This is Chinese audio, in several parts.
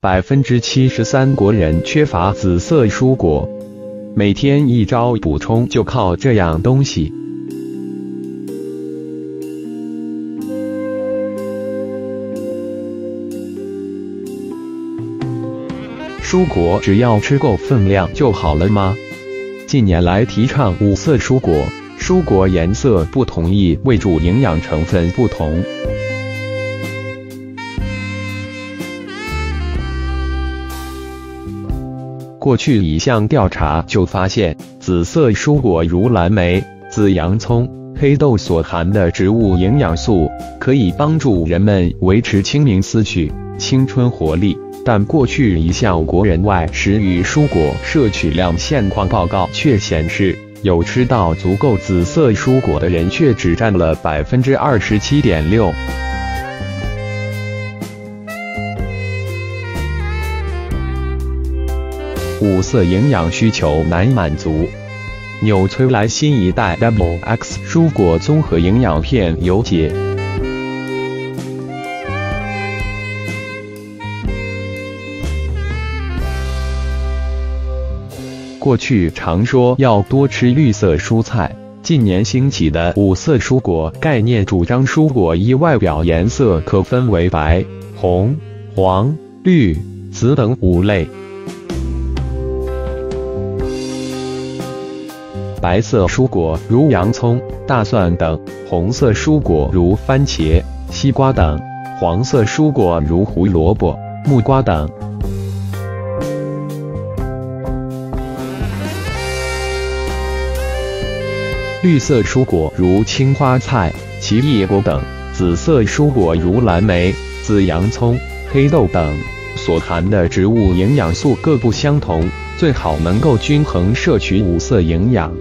73%国人缺乏紫色蔬果，每天一招补充就靠这样东西。蔬果只要吃够分量就好了吗？近年来提倡五色蔬果，蔬果颜色不同意味着营养成分不同。过去一项调查就发现，紫色蔬果如蓝莓、紫洋葱、黑豆所含的植物营养素，可以帮助人们维持清明思绪、青春活力。但过去一项国人外食与蔬果摄取量现况报告却显示，有吃到足够紫色蔬果的人却只占了27.6%。五色营养需求难满足。纽崔莱新一代 Double X 蔬果综合营养片有解。过去常说要多吃绿色蔬菜，近年兴起的五色蔬果概念主张蔬果依外表颜色可分为白、红、黄、绿、紫等5类。白色蔬果如洋葱、大蒜等，红色蔬果如番茄、西瓜等，黄色蔬果如胡萝卜、木瓜等。绿色蔬果如青花菜、奇异果等，紫色蔬果如蓝莓、紫洋葱、黑豆等，所含的植物营养素各不相同，最好能够均衡摄取五色营养。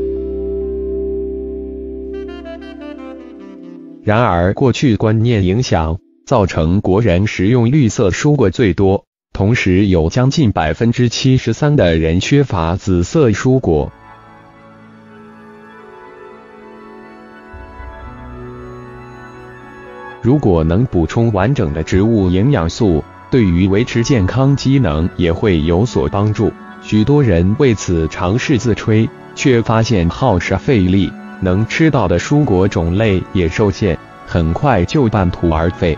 然而，过去观念影响，造成国人食用绿色蔬果最多，同时有将近73%的人缺乏紫色蔬果。如果能补充完整的植物营养素，对于维持健康机能也会有所帮助。许多人为此尝试自吹，却发现耗时费力，能吃到的蔬果种类也受限，很快就半途而废。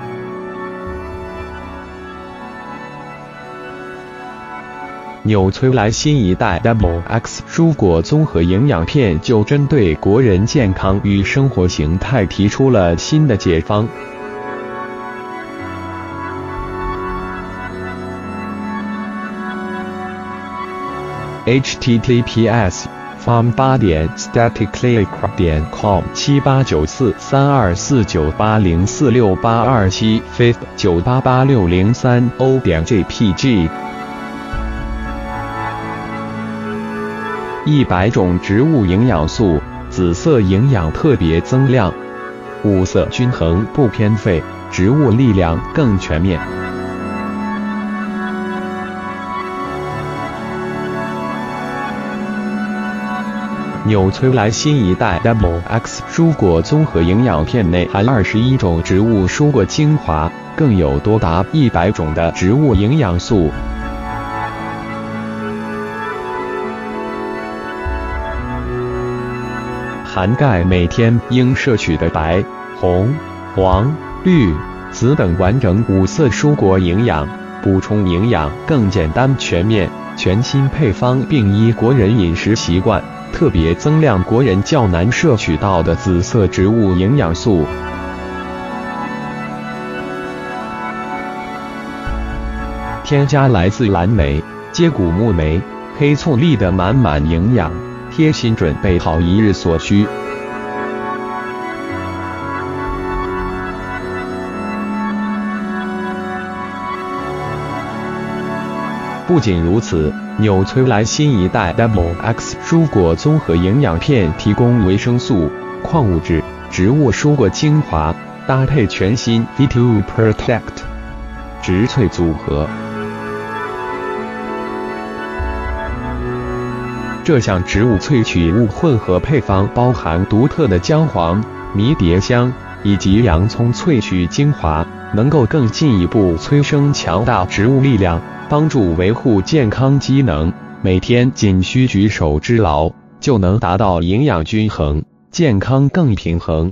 纽崔莱新一代 Double X 蔬果综合营养片就针对国人健康与生活形态提出了新的解方。https://farm8.statically.com7894324980468227 fif988603o.jpg 100种植物营养素，紫色营养特别增量，五色均衡不偏废，植物力量更全面。纽崔莱新一代 Double X 蔬果综合营养片内含21种植物蔬果精华，更有多达100种的植物营养素。涵盖每天应摄取的白、红、黄、绿、紫等完整五色蔬果营养，补充营养更简单全面，全新配方并依国人饮食习惯，特别增量国人较难摄取到的紫色植物营养素。添加来自蓝莓、接骨木莓、黑醋栗的满满营养，贴心准备好一日所需。不仅如此，纽崔莱新一代 Double X 蔬果综合营养片提供维生素、矿物质、植物蔬果精华，搭配全新 V2 Protect 植萃组合。这项植物萃取物混合配方包含独特的姜黄、迷迭香以及洋葱萃取精华， 能够更进一步催生强大植物力量，帮助维护健康机能。每天仅需举手之劳，就能达到营养均衡、健康更平衡。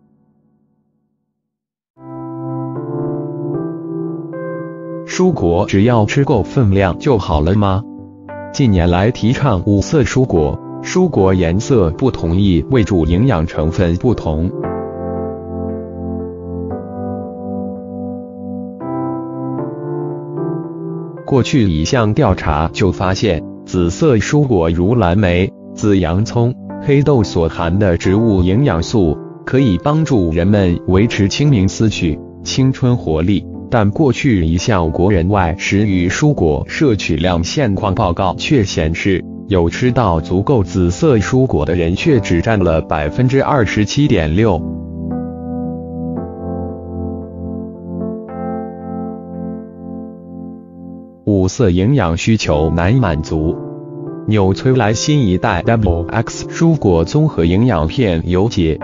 蔬果只要吃够分量就好了吗？近年来提倡五色蔬果，蔬果颜色不同意味着营养成分不同。过去一项调查就发现，紫色蔬果如蓝莓、紫洋葱、黑豆所含的植物营养素，可以帮助人们维持清明思绪、青春活力。但过去一项国人外食与蔬果摄取量现况报告却显示，有吃到足够紫色蔬果的人却只占了 27.6%。五色营养需求难满足。纽崔莱新一代 XX 蔬果综合营养片有解。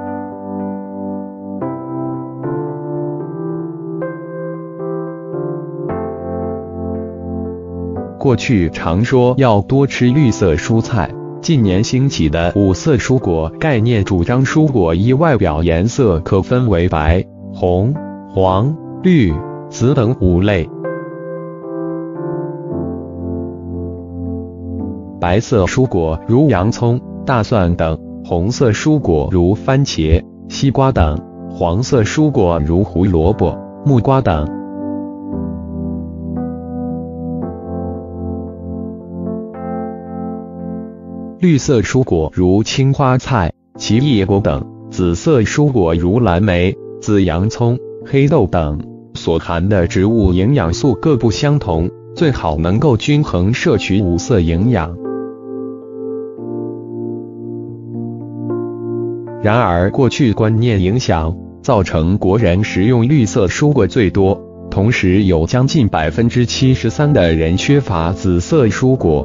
过去常说要多吃绿色蔬菜，近年兴起的五色蔬果概念主张蔬果依外表颜色可分为白、红、黄、绿、紫等5类。白色蔬果如洋葱、大蒜等，红色蔬果如番茄、西瓜等，黄色蔬果如胡萝卜、木瓜等。绿色蔬果如青花菜、奇异果等，紫色蔬果如蓝莓、紫洋葱、黑豆等，所含的植物营养素各不相同，最好能够均衡摄取五色营养。然而过去观念影响，造成国人食用绿色蔬果最多，同时有将近 73% 的人缺乏紫色蔬果。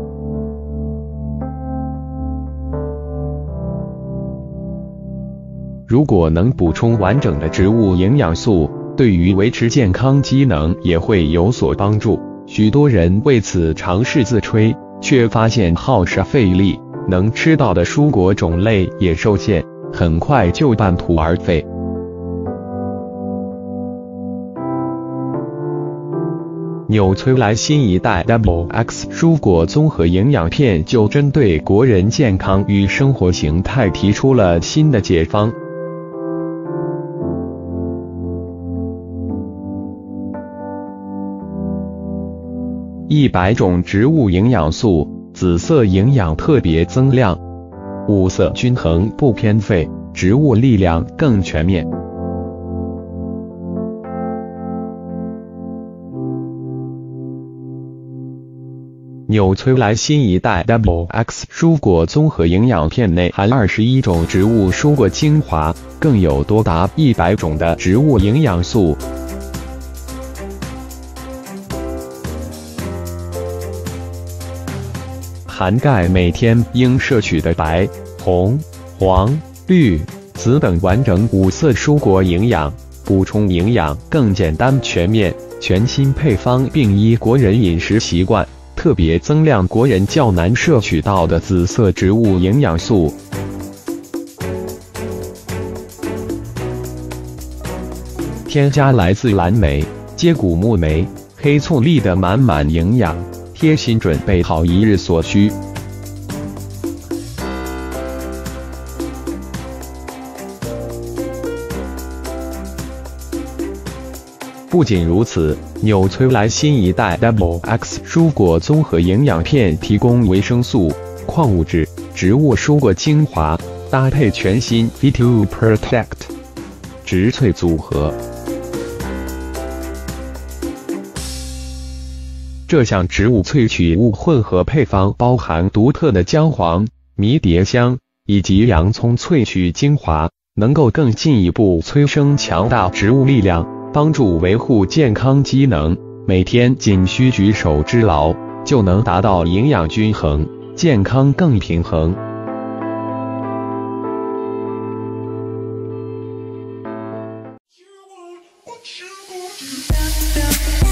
如果能补充完整的植物营养素，对于维持健康机能也会有所帮助。许多人为此尝试自炊，却发现耗时费力，能吃到的蔬果种类也受限，很快就半途而废。纽崔莱新一代 XX 蔬果综合营养片就针对国人健康与生活形态提出了新的解方。100种植物营养素，紫色营养特别增量，五色均衡不偏废，植物力量更全面。纽崔莱新一代 XX 蔬果综合营养片内含21种植物蔬果精华，更有多达100种的植物营养素。涵盖每天应摄取的白、红、黄、绿、紫等完整五色蔬果营养，补充营养更简单全面，全新配方并依国人饮食习惯，特别增量国人较难摄取到的紫色植物营养素。添加来自蓝莓、接骨木莓、黑醋栗的满满营养，贴心准备好一日所需。不仅如此，纽崔莱新一代 XX 蔬果综合营养片提供维生素、矿物质、植物蔬果精华，搭配全新 V2 Protect 植萃组合。这项植物萃取物混合配方包含独特的姜黄、迷迭香以及洋葱萃取精华，能够更进一步催生强大植物力量，帮助维护健康机能。每天仅需举手之劳，就能达到营养均衡、健康更平衡。 you